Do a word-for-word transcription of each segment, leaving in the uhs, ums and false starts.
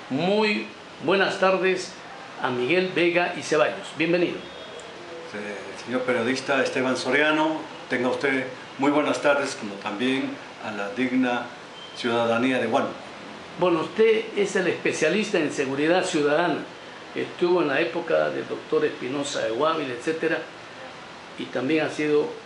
muy buenas tardes a Miguel Vega y Ceballos. Bienvenido. Señor periodista Esteban Soriano, tenga usted muy buenas tardes, como también a la digna ciudadanía de Huánuco. Bueno, usted es el especialista en seguridad ciudadana. Estuvo en la época del doctor Espinosa de Guávila, etcétera, y también ha sido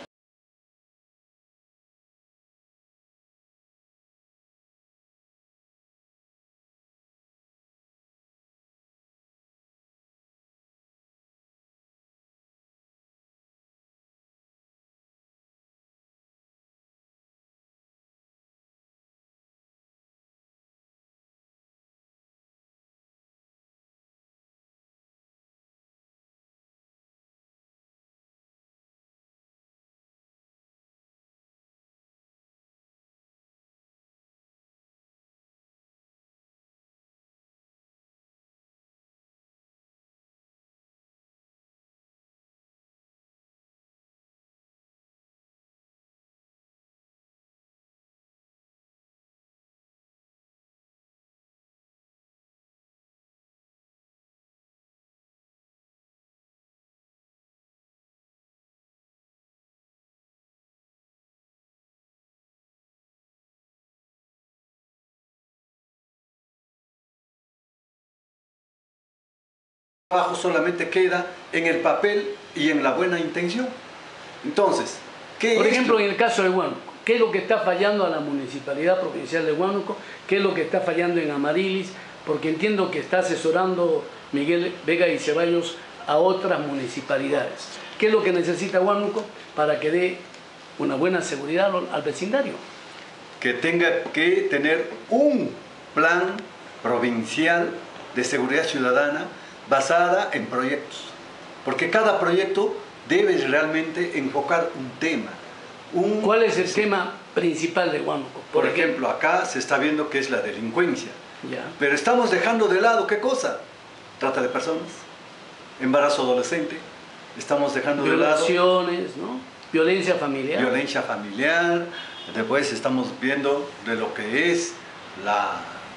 El trabajo solamente queda en el papel y en la buena intención. Entonces, ¿qué Por es ejemplo, lo... en el caso de Huánuco, ¿qué es lo que está fallando a la Municipalidad Provincial de Huánuco? ¿Qué es lo que está fallando en Amarilis? Porque entiendo que está asesorando Miguel Vega y Ceballos a otras municipalidades. ¿Qué es lo que necesita Huánuco para que dé una buena seguridad al, al vecindario? Que tenga que tener un plan provincial de seguridad ciudadana basada en proyectos. Porque cada proyecto debe realmente enfocar un tema. Un... ¿Cuál es el tema principal de Huánuco? Por, Por ejemplo, ejemplo, acá se está viendo que es la delincuencia. Ya. Pero estamos dejando de lado, ¿qué cosa? Trata de personas, embarazo adolescente, estamos dejando de lado... Violaciones, ¿no? Violencia familiar. Violencia familiar, después estamos viendo de lo que es la,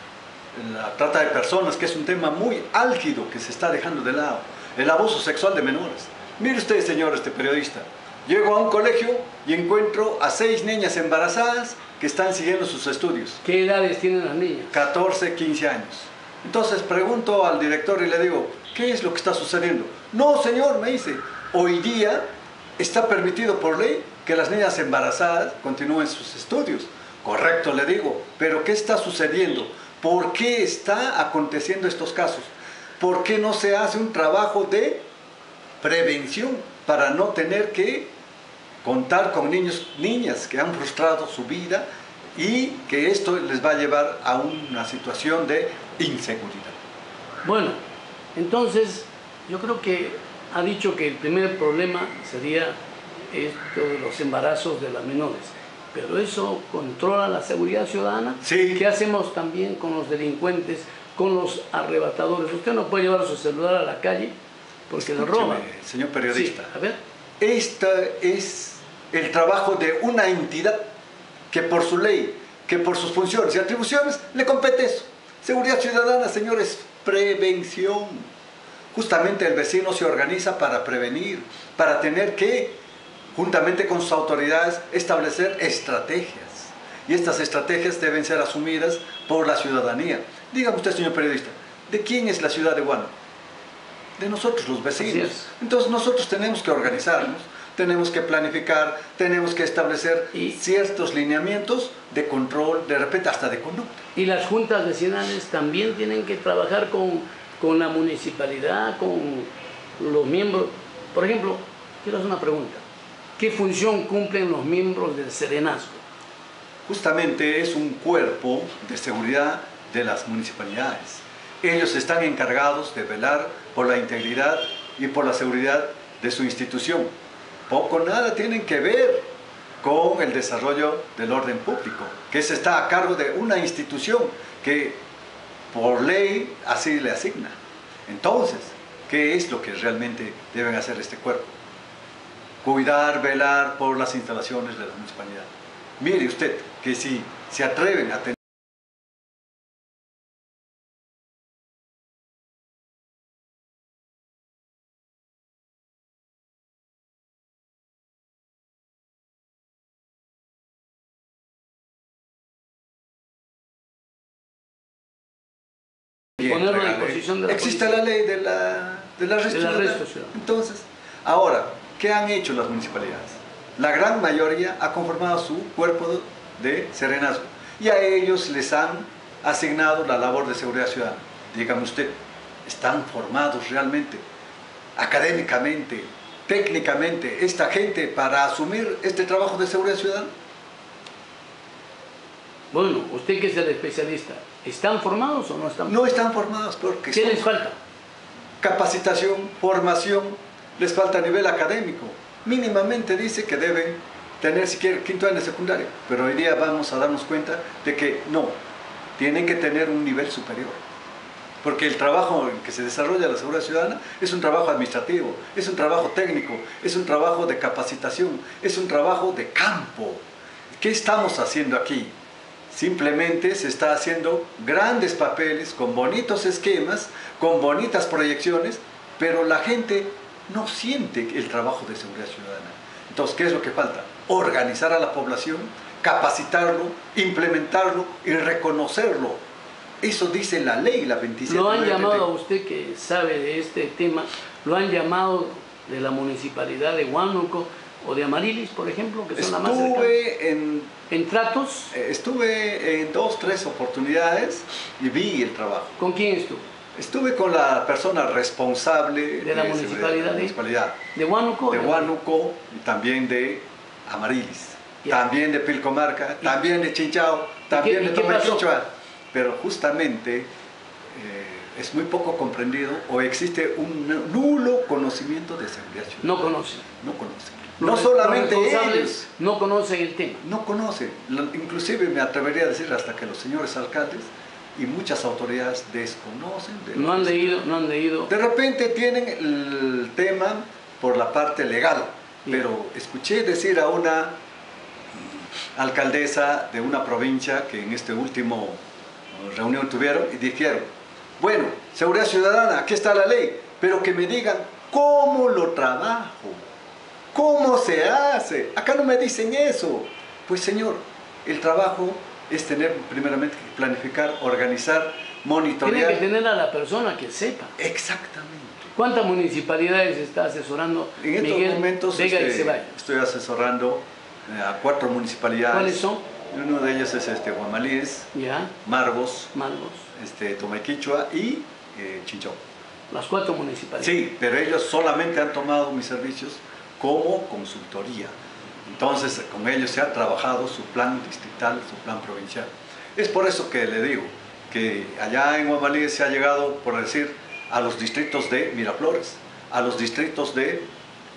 la trata de personas, que es un tema muy álgido que se está dejando de lado. El abuso sexual de menores. Mire usted, señor este periodista, llego a un colegio y encuentro a seis niñas embarazadas que están siguiendo sus estudios. ¿Qué edades tienen las niñas? catorce, quince años. Entonces pregunto al director y le digo, ¿qué es lo que está sucediendo? No, señor, me dice, hoy día está permitido por ley que las niñas embarazadas continúen sus estudios. Correcto, le digo, pero ¿qué está sucediendo? ¿Por qué está aconteciendo estos casos? ¿Por qué no se hace un trabajo de prevención para no tener que contar con niños, niñas que han frustrado su vida y que esto les va a llevar a una situación de inseguridad? Bueno, entonces yo creo que ha dicho que el primer problema sería esto de los embarazos de las menores. Pero eso controla la seguridad ciudadana. Sí. ¿Qué hacemos también con los delincuentes, con los arrebatadores? Usted no puede llevar su celular a la calle porque le roban. Señor periodista, sí, a ver. Este es el trabajo de una entidad que por su ley, que por sus funciones y atribuciones le compete eso. Seguridad ciudadana, señores, prevención. Justamente el vecino se organiza para prevenir, para tener que, juntamente con sus autoridades, establecer estrategias. Y estas estrategias deben ser asumidas por la ciudadanía. Dígame usted, señor periodista, ¿de quién es la ciudad de Huánuco? De nosotros, los vecinos. Entonces nosotros tenemos que organizarnos, tenemos que planificar, tenemos que establecer y, ciertos lineamientos de control, de repente hasta de conducta. Y las juntas vecinales también tienen que trabajar con, con la municipalidad, con los miembros. Por ejemplo, quiero hacer una pregunta. ¿Qué función cumplen los miembros del Serenazgo? Justamente es un cuerpo de seguridad de las municipalidades. Ellos están encargados de velar por la integridad y por la seguridad de su institución. Poco o nada tienen que ver con el desarrollo del orden público, que se está a cargo de una institución que por ley así le asigna. Entonces, ¿qué es lo que realmente deben hacer este cuerpo? Cuidar, velar por las instalaciones de la municipalidad. Mire usted que si se atreven a tener ponerlo entrega a la ley? disposición de la Existe policía. la ley de la, del arresto Del arresto ciudadano. ciudadano. Entonces, ahora, ¿qué han hecho las municipalidades? La gran mayoría ha conformado su cuerpo de serenazgo y a ellos les han asignado la labor de seguridad ciudadana. Dígame usted, ¿están formados realmente, académicamente, técnicamente, esta gente para asumir este trabajo de seguridad ciudadana? Bueno, usted que es el especialista, ¿están formados o no están formados? No están formados porque ¿Qué son les falta? capacitación, formación, les falta nivel académico. Mínimamente dice que deben tener siquiera quinto año de secundaria, pero hoy día vamos a darnos cuenta de que no, tienen que tener un nivel superior. Porque el trabajo en que se desarrolla la seguridad ciudadana es un trabajo administrativo, es un trabajo técnico, es un trabajo de capacitación, es un trabajo de campo. ¿Qué estamos haciendo aquí? Simplemente se está haciendo grandes papeles con bonitos esquemas, con bonitas proyecciones, pero la gente no siente el trabajo de seguridad ciudadana. Entonces, ¿qué es lo que falta? Organizar a la población, capacitarlo, implementarlo y reconocerlo. Eso dice la ley, la veintisiete. Lo han llamado a usted, que sabe de este tema, lo han llamado de la municipalidad de Huánuco o de Amarilis, por ejemplo, que son las más cercanas. Estuve en, ¿En tratos? estuve en dos, tres oportunidades y vi el trabajo. ¿Con quién estuvo? Estuve con la persona responsable ¿De la de municipalidad? de la de- municipalidad. ¿De Huánuco? De Huánuco y también de Amarilis, Ya. también de Pilcomarca, ¿Y- también de Chinchao, también y de qué pasó? Tomaquichua. Pero justamente eh, es muy poco comprendido o existe un nulo conocimiento de seguridad ciudadana. No conocen. No conocen. Los No res- solamente los responsables ellos. no conocen el tema. No conocen, Lo- inclusive me atrevería a decir hasta que los señores alcaldes y muchas autoridades desconocen. De No lo han que se- leído, no han leído. De repente tienen el tema por la parte legal, Bien. pero escuché decir a una alcaldesa de una provincia que en este último reunión tuvieron y dijeron, bueno, seguridad ciudadana, aquí está la ley, pero que me digan cómo lo trabajo. ¿Cómo se hace? Acá no me dicen eso. Pues señor, el trabajo es tener primeramente que planificar, organizar, Tiene monitorear. que tener a la persona que sepa. Exactamente. ¿Cuántas municipalidades está asesorando En estos Miguel momentos Vega y este, Ceballos? estoy asesorando eh, a cuatro municipalidades. ¿Cuáles son? Uno de ellos es este, Guamalíes, Ya, Margos, Margos. este, Tomaquichua y eh, Chinchón. Las cuatro municipalidades. Sí, pero ellos solamente han tomado mis servicios como consultoría. Entonces, con ellos se ha trabajado su plan distrital, su plan provincial. Es por eso que le digo que allá en Guamalíes se ha llegado, por decir, a los distritos de Miraflores, a los distritos de, eh,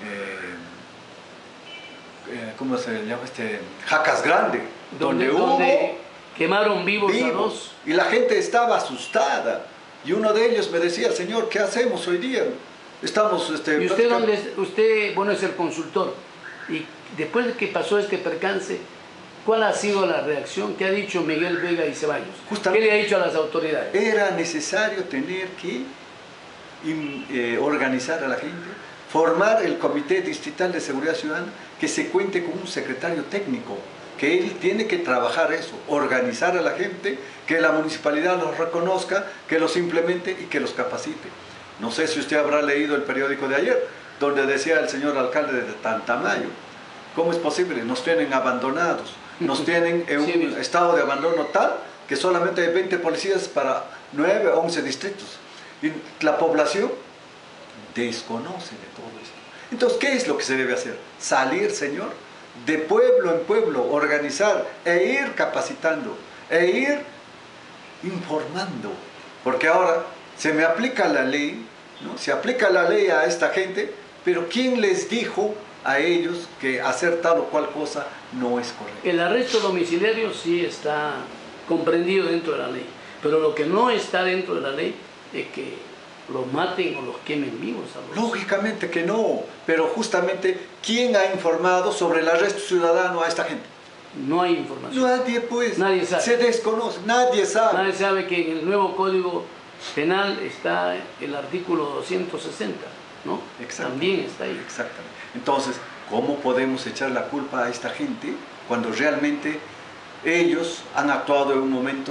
eh, ¿cómo se llama este? Jacas Grande, Donde, donde, donde hubo quemaron vivos, a vivos dos. y la gente estaba asustada. Y uno de ellos me decía, señor, ¿qué hacemos hoy día? Estamos, este, ¿Y usted prácticamente- dónde es? Usted, bueno, es el consultor. Y después de que pasó este percance, ¿cuál ha sido la reacción que ha dicho Miguel Vega y Ceballos? Justamente. ¿Qué le ha dicho a las autoridades? Era necesario tener que in- eh, organizar a la gente, formar el Comité Distrital de Seguridad Ciudadana, que se cuente con un secretario técnico, que él tiene que trabajar eso, organizar a la gente, que la municipalidad los reconozca, que los implemente y que los capacite. No sé si usted habrá leído el periódico de ayer, donde decía el señor alcalde de Tantamayo, ¿cómo es posible? Nos tienen abandonados, nos tienen en un Sí, bien. estado de abandono tal que solamente hay veinte policías para nueve, once distritos. Y la población desconoce de todo esto. Entonces, ¿qué es lo que se debe hacer? Salir, señor, de pueblo en pueblo, organizar e ir capacitando, e ir informando. Porque ahora se me aplica la ley, ¿no? Se aplica la ley a esta gente, pero ¿quién les dijo a ellos que hacer tal o cual cosa no es correcto? El arresto domiciliario sí está comprendido dentro de la ley, pero lo que no está dentro de la ley es que los maten o los quemen vivos a los... Lógicamente que no, pero justamente, ¿quién ha informado sobre el arresto ciudadano a esta gente? No hay información. Nadie, pues. Nadie sabe. Se desconoce, nadie sabe. Nadie sabe que en el nuevo Código Penal está el artículo doscientos sesenta, ¿no? Exacto. También está ahí. Exactamente. Entonces, ¿cómo podemos echar la culpa a esta gente cuando realmente ellos han actuado en un momento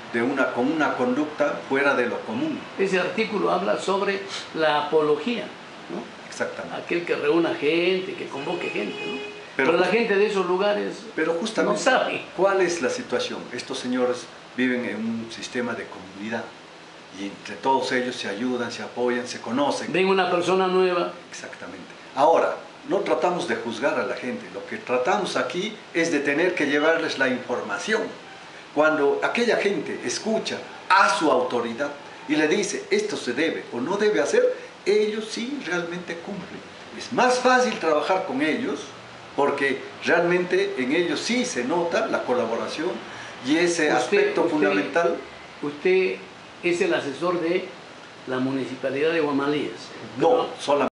de una, con una conducta fuera de lo común. Ese artículo habla sobre la apología, ¿no? Exactamente. Aquel que reúna gente, que convoque gente, ¿no? Pero, Pero la gente de esos lugares pero justamente, no sabe. ¿cuál es la situación? Estos señores viven en un sistema de comunidad y entre todos ellos se ayudan, se apoyan, se conocen. Ven una persona nueva. Exactamente. Ahora, no tratamos de juzgar a la gente, lo que tratamos aquí es de tener que llevarles la información. Cuando aquella gente escucha a su autoridad y le dice esto se debe o no debe hacer, ellos sí realmente cumplen. Es más fácil trabajar con ellos porque realmente en ellos sí se nota la colaboración y ese Usted- aspecto usted- fundamental. Usted es el asesor de la Municipalidad de Guamalíes. No, solamente.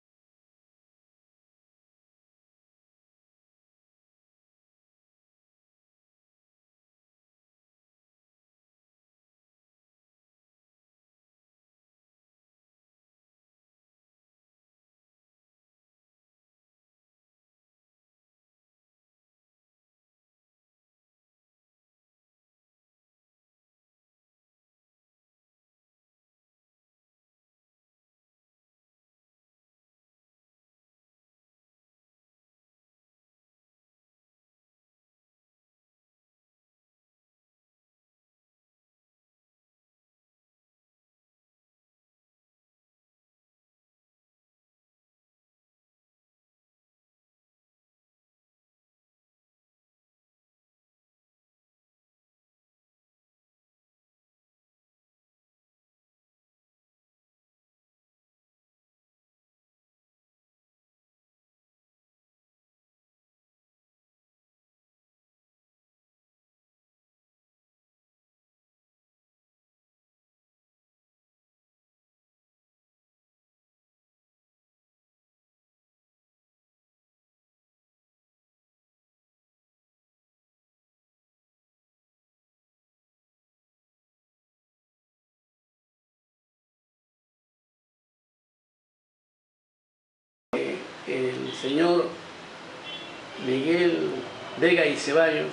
El señor Miguel Vega y Ceballos,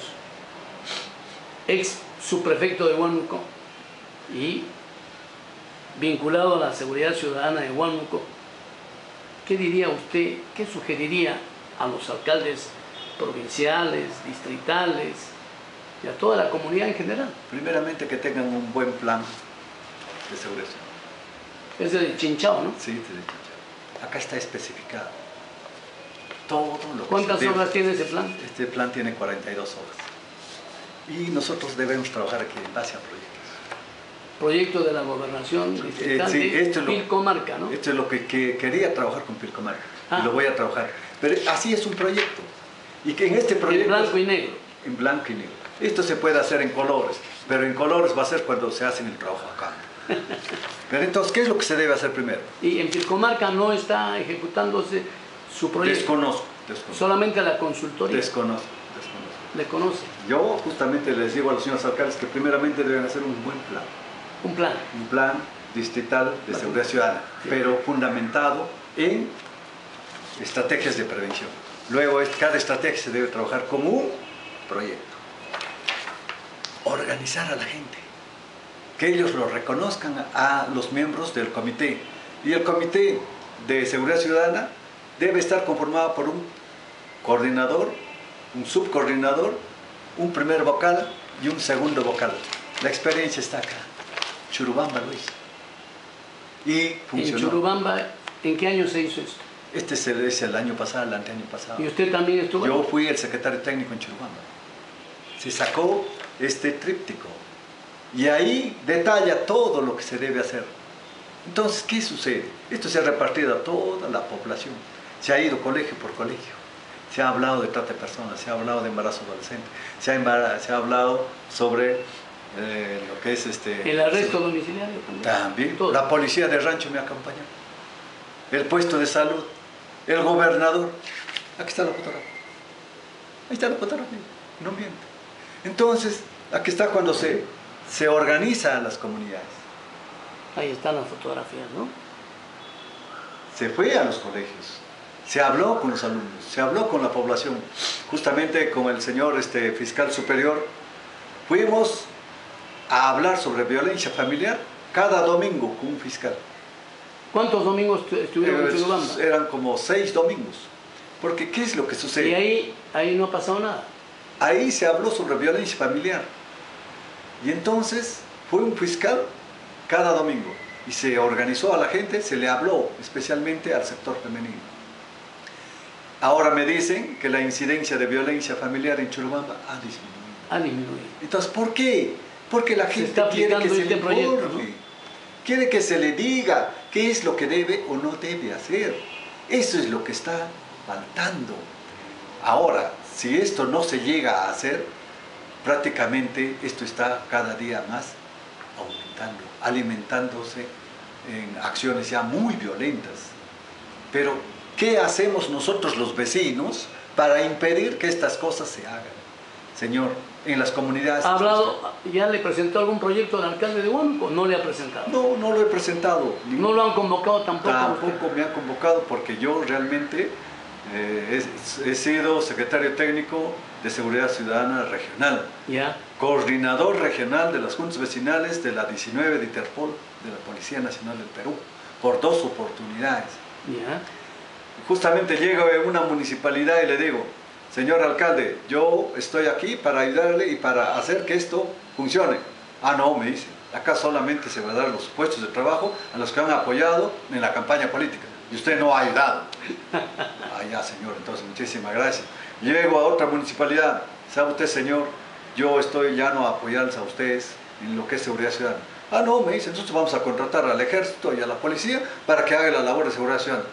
ex subprefecto de Huánuco y vinculado a la seguridad ciudadana de Huánuco, ¿qué diría usted, qué sugeriría a los alcaldes provinciales, distritales y a toda la comunidad en general? Primeramente que tengan un buen plan de seguridad. Es de Chinchao, ¿no? Sí, te he dicho. Acá está especificado todo lo que ¿Cuántas se debe. horas tiene ese plan? Este plan tiene cuarenta y dos horas. Y nosotros debemos trabajar aquí en base a proyectos. Proyecto de la gobernación distrital Eh, sí, de esto es lo- Pilcomarca, ¿no? Esto es lo que, que quería trabajar con Pilcomarca. Ah. Y lo voy a trabajar. Pero así es un proyecto. Y que en este En proyecto... blanco y negro. En blanco y negro. Esto se puede hacer en colores, pero en colores va a ser cuando se hace el trabajo acá. Pero entonces, ¿qué es lo que se debe hacer primero? Y en Pilcomarca no está ejecutándose su proyecto. Desconozco, desconozco. Solamente la consultoría Desconozco, desconozco. le conoce. Yo justamente les digo a los señores alcaldes que primeramente deben hacer un buen plan. Un plan. Un plan distrital de seguridad ciudadana, pero fundamentado en estrategias de prevención. Luego, cada estrategia se debe trabajar como un proyecto. Organizar a la gente, que ellos lo reconozcan a los miembros del comité. Y el comité de seguridad ciudadana debe estar conformado por un coordinador, un subcoordinador, un primer vocal y un segundo vocal. La experiencia está acá. Churubamba lo hizo. Y funcionó. En Churubamba, ¿en qué año se hizo esto? Este es el, es el año pasado, el anteaño pasado. ¿Y usted también estuvo? Yo fui el secretario técnico en Churubamba. Se sacó este tríptico y ahí detalla todo lo que se debe hacer. Entonces, ¿qué sucede? Esto se ha repartido a toda la población. Se ha ido colegio por colegio. Se ha hablado de trata de personas, se ha hablado de embarazo adolescente, se ha, embara- se ha hablado sobre eh, lo que es este... ¿El arresto domiciliario también? También. Todo. La policía de rancho me acompañó. El puesto de salud. El gobernador. Aquí está la fotografía. Ahí está la fotografía. No miente. Entonces, aquí está cuando se, se organizan las comunidades. Ahí están las fotografías, ¿no? Se fue a los colegios. Se habló con los alumnos. Se habló con la población. Justamente con el señor este, fiscal superior. Fuimos a hablar sobre violencia familiar cada domingo con un fiscal. ¿Cuántos domingos estuvieron en Churubamba? Eran como seis domingos. Porque ¿qué es lo que sucede? Y ahí, ahí no ha pasado nada. Ahí se habló sobre violencia familiar. Y entonces fue un fiscal cada domingo. Y se organizó a la gente, se le habló especialmente al sector femenino. Ahora me dicen que la incidencia de violencia familiar en Churubamba ha disminuido. Ha disminuido. Entonces, ¿por qué? Porque la gente está quiere que se este le proyecto, informe, ¿no? quiere que se le diga qué es lo que debe o no debe hacer. Eso es lo que está faltando. Ahora, si esto no se llega a hacer, prácticamente esto está cada día más aumentando, alimentándose en acciones ya muy violentas. Pero, ¿qué hacemos nosotros los vecinos para impedir que estas cosas se hagan? Señor, en las comunidades... ¿Ha hablado, ya le presentó algún proyecto al alcalde de Huánuco? ¿No le ha presentado? No, no lo he presentado. ¿No lo han convocado tampoco? Tampoco me han convocado porque yo realmente eh, he, he sido secretario técnico de Seguridad Ciudadana Regional. Ya. Coordinador regional de las juntas vecinales de la diecinueve de Interpol, de la Policía Nacional del Perú, por dos oportunidades. Ya. Justamente llego a una municipalidad y le digo, señor alcalde, yo estoy aquí para ayudarle y para hacer que esto funcione. Ah, no, me dice, acá solamente se va a dar los puestos de trabajo a los que han apoyado en la campaña política. Y usted no ha ayudado. Ah, ya, señor, entonces muchísimas gracias. Llego a otra municipalidad, ¿sabe usted, señor? Yo estoy ya no a apoyarles a ustedes en lo que es seguridad ciudadana. Ah, no, me dice, entonces vamos a contratar al ejército y a la policía para que haga la labor de seguridad ciudadana.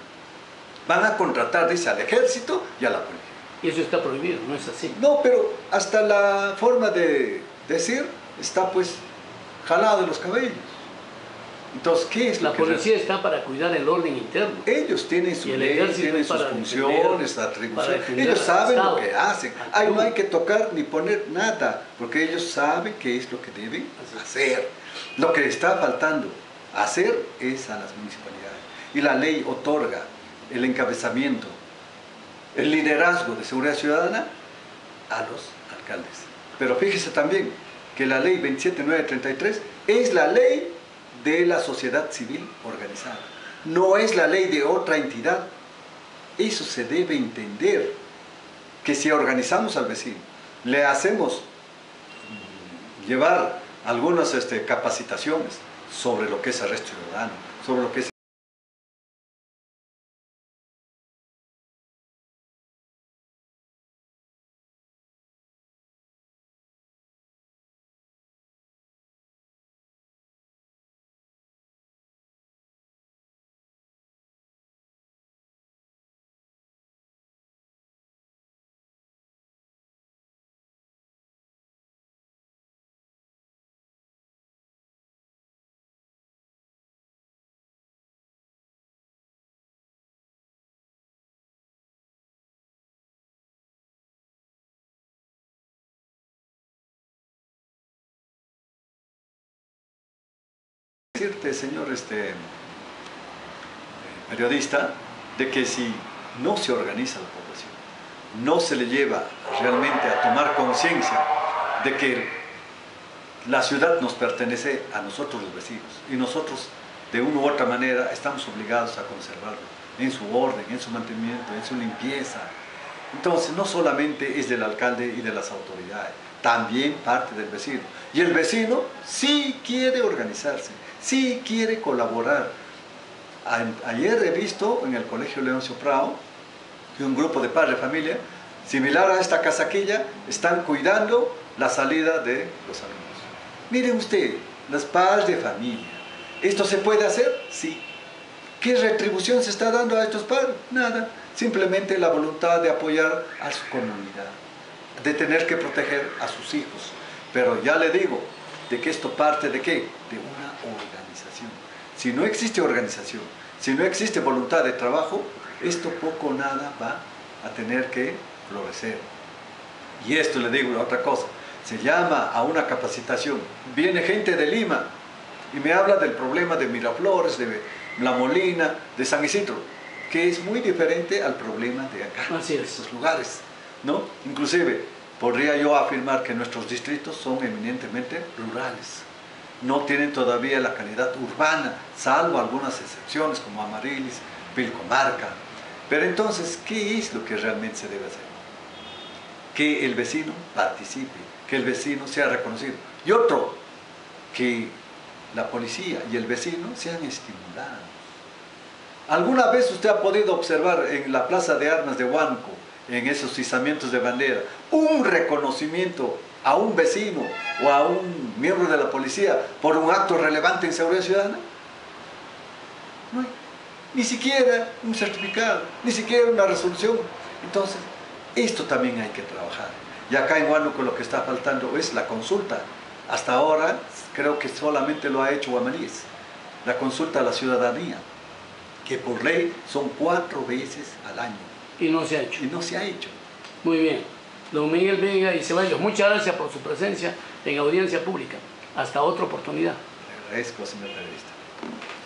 Van a contratar, dice, al ejército y a la policía. Y eso está prohibido, ¿no es así? No, pero hasta la forma de decir está pues jalado de los cabellos. Entonces, ¿qué es lo La que policía está para cuidar el orden interno. ellos tienen su Y el ley, ejército tienen es sus para funciones, defender- atribuciones. para Ellos saben defender lo al que Estado. hacen. Ahí no hay que tocar ni poner nada, porque ellos saben qué es lo que deben hacer. Lo que está faltando hacer es a las municipalidades. Y la ley otorga el encabezamiento, el liderazgo de seguridad ciudadana a los alcaldes. Pero fíjese también que la ley veintisiete mil novecientos treinta y tres es la ley de la sociedad civil organizada. No es la ley de otra entidad. Eso se debe entender, que si organizamos al vecino, le hacemos llevar algunas este, capacitaciones sobre lo que es arresto ciudadano, sobre lo que es decirte, señor este, periodista, de que si no se organiza la población, no se le lleva realmente a tomar conciencia de que la ciudad nos pertenece a nosotros los vecinos y nosotros de una u otra manera estamos obligados a conservarlo en su orden, en su mantenimiento, en su limpieza. Entonces no solamente es del alcalde y de las autoridades, también parte del vecino. Y el vecino sí quiere organizarse, sí quiere colaborar. A- Ayer he visto en el Colegio Leoncio Prado que un grupo de padres de familia, similar a esta casaquilla, están cuidando la salida de los alumnos. Miren usted, los padres de familia, ¿esto se puede hacer? Sí. ¿Qué retribución se está dando a estos padres? Nada. Simplemente la voluntad de apoyar a su comunidad, de tener que proteger a sus hijos. Pero ya le digo, de que esto parte de qué? De una organización. Si no existe organización, si no existe voluntad de trabajo, esto poco o nada va a tener que florecer. Y esto le digo otra cosa, se llama a una capacitación. Viene gente de Lima y me habla del problema de Miraflores, de La Molina, de San Isidro, que es muy diferente al problema de acá, Así es. de estos lugares, ¿no? Inclusive, podría yo afirmar que nuestros distritos son eminentemente rurales. no tienen todavía la calidad urbana, salvo algunas excepciones como Amarilis, Pilcomarca. Pero entonces, ¿qué es lo que realmente se debe hacer? Que el vecino participe, que el vecino sea reconocido. Y otro, que la policía y el vecino sean estimulados. ¿Alguna vez usted ha podido observar en la Plaza de Armas de Huánuco, en esos izamientos de bandera, un reconocimiento a un vecino o a un miembro de la policía por un acto relevante en seguridad ciudadana? No hay. Ni siquiera un certificado, ni siquiera una resolución. Entonces, esto también hay que trabajar. Y acá en Huánuco lo que está faltando es la consulta. Hasta ahora creo que solamente lo ha hecho Guamaníes, la consulta a la ciudadanía, que por ley son cuatro veces al año. Y no se ha hecho. Y no se ha hecho. Muy bien. Don Miguel Vega y Ceballos, muchas gracias por su presencia en audiencia pública. Hasta otra oportunidad. Le agradezco, señor periodista.